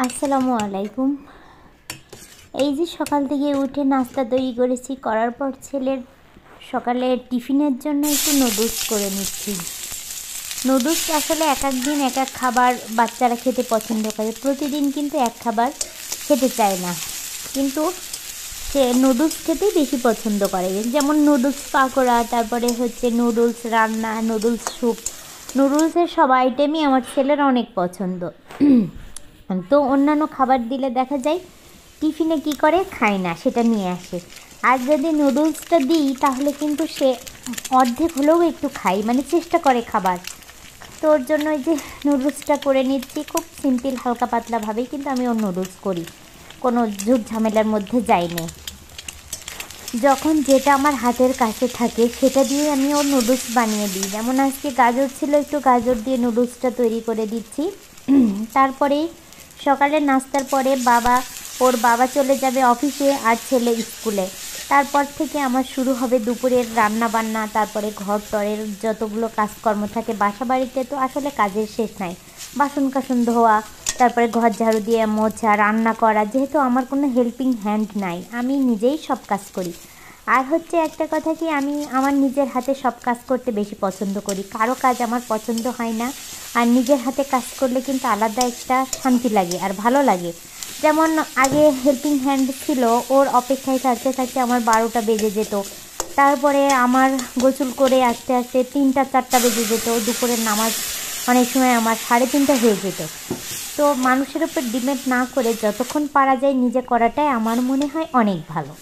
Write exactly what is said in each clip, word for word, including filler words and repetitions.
আসসালামু আলাইকুম। এই যে সকাল থেকে উঠে নাস্তা তৈরি করেছি, করার পর ছেলের সকালে টিফিনের জন্য একটু নুডলস করে নিচ্ছি। নুডলস আসলে এক এক দিন এক এক খাবার বাচ্চারা খেতে পছন্দ করে, প্রতিদিন কিন্তু এক খাবার খেতে চায় না, কিন্তু সে নুডলস খেতেই বেশি পছন্দ করে। যেমন নুডলস পাকোড়া, তারপরে হচ্ছে নুডলস রান্না, নুডলস স্যুপ, নুডলসের সব আইটেমই আমার ছেলের অনেক পছন্দ। তো অন্যান্য খাবার দিলে দেখা যায় টিফিনে কি করে, খায় না, সেটা নিয়ে আসে। আর যদি নুডলসটা দিই তাহলে কিন্তু সে অর্ধেক হলেও একটু খায়, মানে চেষ্টা করে খাবার। তো ওর জন্য এই যে নুডলসটা করে নিচ্ছি, খুব সিম্পল হালকা পাতলাভাবেই কিন্তু আমি ওর নুডলস করি, কোনো ঝুট ঝামেলার মধ্যে যাইনি। যখন যেটা আমার হাতের কাছে থাকে সেটা দিয়ে আমি ওর নুডলস বানিয়ে দিই। যেমন আজকে গাজর ছিল, একটু গাজর দিয়ে নুডলসটা তৈরি করে দিচ্ছি। তারপরেই সকালের নাস্তার পরে বাবা ওর বাবা চলে যাবে অফিসে আর ছেলে স্কুলে। তারপর থেকে আমার শুরু হবে দুপুরের রান্না বান্না, তারপরে ঘর টরের যতগুলো কাজকর্ম থাকে। বাসা বাড়িতে তো আসলে কাজের শেষ নাই, বাসন কাসন ধোয়া, তারপরে ঘর ঝাড়ু দিয়ে মোছা, রান্না করা। যেহেতু আমার কোনো হেল্পিং হ্যান্ড নাই, আমি নিজেই সব কাজ করি। আর হচ্ছে একটা কথা কি, আমি আমার নিজের হাতে সব কাজ করতে বেশি পছন্দ করি, কারো কাজ আমার পছন্দ হয় না। আর নিজের হাতে কাজ করলে কিন্তু আলাদা একটা শান্তি লাগে আর ভালো লাগে। যেমন আগে হেল্পিং হ্যান্ড ছিল, ওর অপেক্ষায় থাকতে থাকতে আমার বারোটা বেজে যেত, তারপরে আমার গোসল করে আসতে আসতে তিনটা চারটা বেজে যেত, দুপুরের নামাজ অনেক সময় আমার সাড়ে তিনটা হয়ে যেত। তো মানুষের উপর ডিপেন্ড না করে যতক্ষণ পারা যায় নিজে করাটাই আমার মনে হয় অনেক ভালো।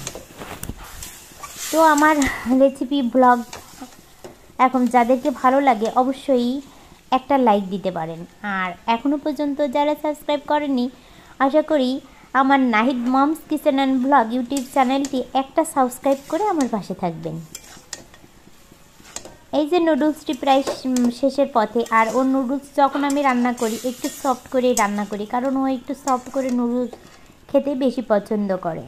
তো আমার রেসিপি ব্লগ এখন যাদেরকে ভালো লাগে অবশ্যই একটা লাইক দিতে পারেন। আর এখনও পর্যন্ত যারা সাবস্ক্রাইব করেননি, আশা করি আমার Nahid mom's kitchen and blog YouTube চ্যানেলটি একটা সাবস্ক্রাইব করে আমার পাশে থাকবেন। এই যে নুডলসটি প্রায় শেষের পথে। আর ওর নুডলস যখন আমি রান্না করি একটু সফট করেই রান্না করি, কারণ ও একটু সফট করে নুডলস খেতে বেশি পছন্দ করে।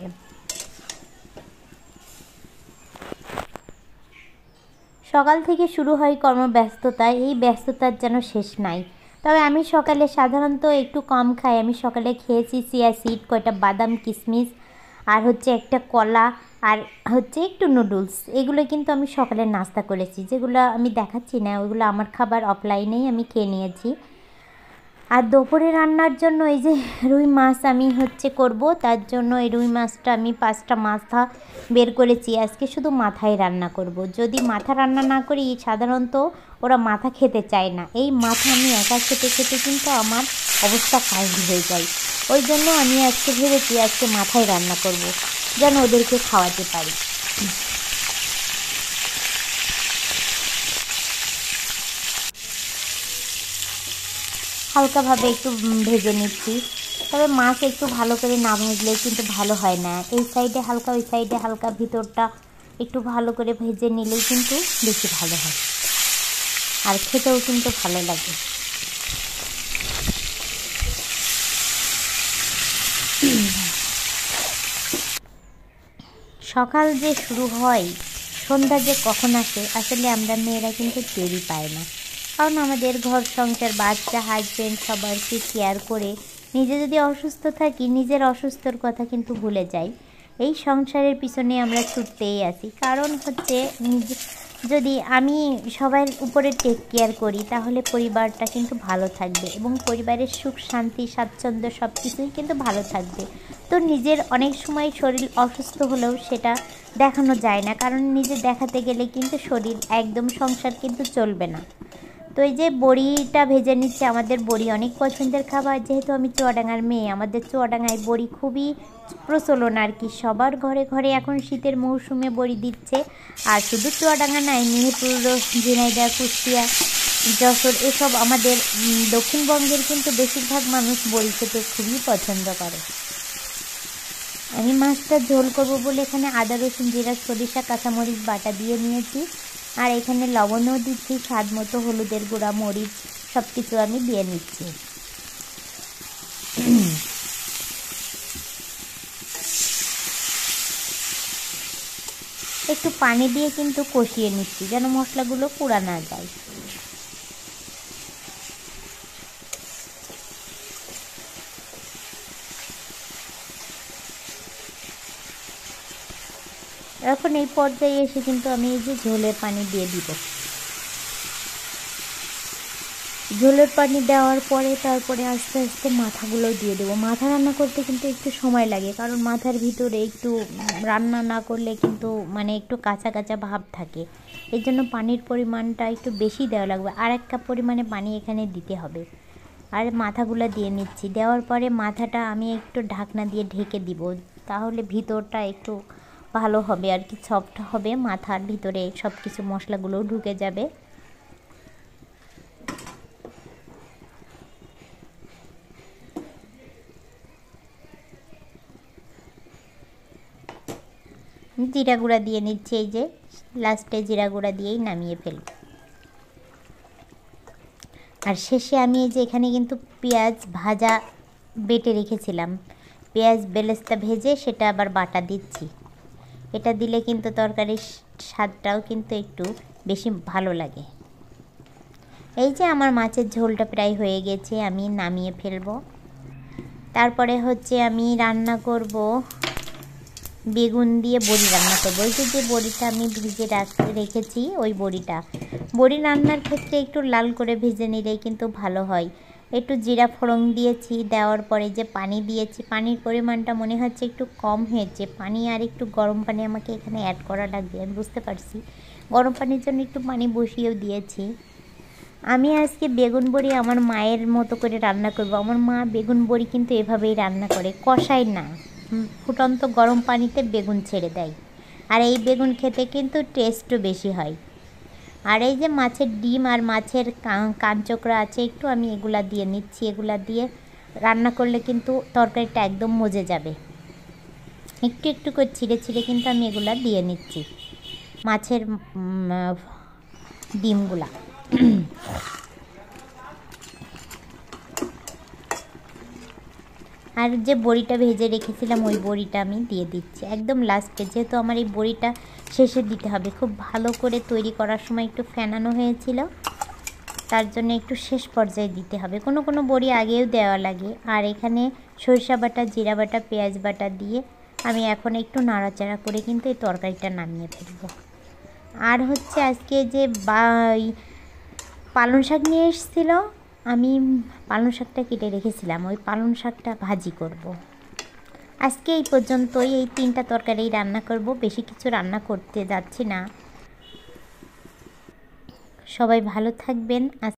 সকাল থেকে শুরু হয় কর্মব্যস্ততা, এই ব্যস্ততার যেন শেষ নাই। তবে আমি সকালে সাধারণত একটু কম খাই। আমি সকালে খেয়েছি চিয়া সিড, কয়টা বাদাম, কিশমিশ, আর হচ্ছে একটা কলা, আর হচ্ছে একটু নুডলস। এগুলো কিন্তু আমি সকালে নাস্তা করেছি, যেগুলো আমি দেখাচ্ছি না, ওইগুলো আমার খাবার অফলাইনেই আমি খেয়ে নিয়েছি। আর দুপুরে রান্নার জন্য এই যে রুই মাছ আমি হচ্ছে করব, তার জন্য এই রুই মাছটা আমি পাঁচটা মাথা বের করেছি। আজকে শুধু মাথায় রান্না করব। যদি মাথা রান্না না করি সাধারণত ওরা মাথা খেতে চায় না। এই মাথা আমি একা খেতে খেতে কিন্তু আমার অবস্থা খারাপ হয়ে যায়। ওই জন্য আমি আজকে ভেবেছি আজকে মাথায় রান্না করব, যেন ওদেরকে খাওয়াতে পারি। হালকাভাবে একটু ভেজে নিচ্ছি, তবে মাছ একটু ভালো করে না ভাজলে কিন্তু ভালো হয় না। এই সাইডে হালকা, ওই সাইডে হালকা, ভিতরটা একটু ভালো করে ভেজে নিলেই কিন্তু বেশি ভালো হয়, আর খেতেও কিন্তু ভালো লাগে। সকাল যে শুরু হয়, সন্ধ্যা যে কখন আসে আসলে আমরা মেয়েরা কিন্তু টেরই পাই না, কারণ আমাদের ঘর সংসার, বাচ্চা, হাজবেন্ড সবারকে কেয়ার করে নিজে যদি অসুস্থ থাকি নিজের অসুস্থর কথা কিন্তু ভুলে যাই। এই সংসারের পিছনে আমরা ছুটতেই আছি, কারণ হচ্ছে নিজে যদি আমি সবার উপরে টেক কেয়ার করি তাহলে পরিবারটা কিন্তু ভালো থাকবে এবং পরিবারের সুখ শান্তি স্বাচ্ছন্দ্য সব কিছুই কিন্তু ভালো থাকবে। তো নিজের অনেক সময় শরীর অসুস্থ হলেও সেটা দেখানো যায় না, কারণ নিজে দেখাতে গেলে কিন্তু শরীর একদম সংসার কিন্তু চলবে না। তো এই যে বড়িটা ভেজে নিচ্ছে, আমাদের বড়ি অনেক পছন্দের খাবার। যেহেতু আমি চুয়াডাঙ্গার মেয়ে, আমাদের চুয়াডাঙ্গায় বড়ি খুবই প্রচলন আর কি, সবার ঘরে ঘরে এখন শীতের মৌসুমে বড়ি দিচ্ছে। আর শুধু চুয়াডাঙ্গা নাই, মেহেরপুর, ঝিনাইদহ, কুষ্টিয়া, যশোর, এসব আমাদের দক্ষিণবঙ্গের কিন্তু বেশিরভাগ মানুষ বড়ি খেতে খুবই পছন্দ করে। আমি মাছটা ঝোল করব বলে এখানে আদা, রসুন, জিরা, সরিষা, কাঁচামরিচ বাটা দিয়ে নিয়েছি। আর এখানে লবণও দিচ্ছি, স্বাদ মতো হলুদের গুঁড়া, মরিচ সব কিছু আমি দিয়ে নিচ্ছি। একটু পানি দিয়ে কিন্তু কষিয়ে নিচ্ছি যেন মশলাগুলো পুড়া না যায়। এখন এই পর্যায়ে এসে কিন্তু আমি এই যে ঝোলের পানি দিয়ে দিব। ঝোলের পানি দেওয়ার পরে তারপরে আস্তে আস্তে মাথাগুলো দিয়ে দেবো। মাথা রান্না করতে কিন্তু একটু সময় লাগে, কারণ মাথার ভিতরে একটু রান্না না করলে কিন্তু মানে একটু কাঁচা কাঁচা ভাব থাকে। এর জন্য পানির পরিমাণটা একটু বেশি দেওয়া লাগবে, আর এক কাপ পরিমাণে পানি এখানে দিতে হবে। আর মাথাগুলো দিয়ে নিচ্ছি। দেওয়ার পরে মাথাটা আমি একটু ঢাকনা দিয়ে ঢেকে দিব, তাহলে ভিতরটা একটু ভালো হবে আর কি, সফট হবে। মাথার ভিতরে সব কিছু মশলাগুলোও ঢুকে যাবে। জিরা গুঁড়া দিয়ে নিচ্ছি, এই যে লাস্টে জিরা গুঁড়া দিয়েই নামিয়ে ফেলব। আর শেষে আমি এই যে এখানে কিন্তু পেঁয়াজ ভাজা বেটে রেখেছিলাম, পেঁয়াজ বেরেস্তা ভেজে সেটা আবার বাটা দিচ্ছি। এটা দিলে কিন্তু তরকারির স্বাদটাও কিন্তু একটু বেশি ভালো লাগে। এই যে আমার মাছের ঝোলটা প্রায় হয়ে গেছে, আমি নামিয়ে ফেলব। তারপরে হচ্ছে আমি রান্না করব বেগুন দিয়ে বড়ি রান্না করবো। ওই যে যে বড়িটা আমি ভিজে রেখেছি ওই বড়িটা। বড়ি রান্নার ক্ষেত্রে একটু লাল করে ভেজে নিলেই কিন্তু ভালো হয়। একটু জিরা ফোড়ন দিয়েছি, দেওয়ার পরে যে পানি দিয়েছি, পানির পরিমাণটা মনে হচ্ছে একটু কম হয়েছে। পানি আর একটু গরম পানি আমাকে এখানে অ্যাড করা লাগবে, আমি বুঝতে পারছি। গরম পানির জন্য একটু পানি বসিয়েও দিয়েছি। আমি আজকে বেগুন বড়ি আমার মায়ের মতো করে রান্না করব। আমার মা বেগুন বড়ি কিন্তু এভাবেই রান্না করে, কষায় না, ফুটন্ত গরম পানিতে বেগুন ছেড়ে দেয়। আর এই বেগুন খেতে কিন্তু টেস্টও বেশি হয়। আর এই যে মাছের ডিম আর মাছের কাঁচকড়া আছে একটু, আমি এগুলা দিয়ে নিচ্ছি। এগুলা দিয়ে রান্না করলে কিন্তু তরকারিটা একদম মজে যাবে। একটু একটু করে ছিঁড়ে ছিঁড়ে কিন্তু আমি এগুলা দিয়ে নিচ্ছি, মাছের ডিমগুলা। আর যে বড়িটা ভেজে রেখেছিলাম ওই বড়িটা আমি দিয়ে দিচ্ছি একদম লাস্টে, যেহেতু আমার এই বড়িটা শেষে দিতে হবে। খুব ভালো করে তৈরি করার সময় একটু ফেনানো হয়েছিল, তার জন্য একটু শেষ পর্যায়ে দিতে হবে। কোনো কোনো বড়ি আগেও দেওয়া লাগে। আর এখানে সরিষা বাটা, জিরা বাটা, পেঁয়াজ বাটা দিয়ে আমি এখন একটু নাড়াচাড়া করে কিন্তু এই তরকারিটা নামিয়ে ফেলব। আর হচ্ছে আজকে যে পালং শাক নিয়ে এসেছিল, আমি পালং শাকটা কেটে রেখেছিলাম, ওই পালং শাকটা ভাজি করব। আজকে এই পর্যন্তই, এই তিনটা তরকারি রান্না করব, বেশি কিছু রান্না করতে যাচ্ছি না। সবাই ভালো থাকবেন।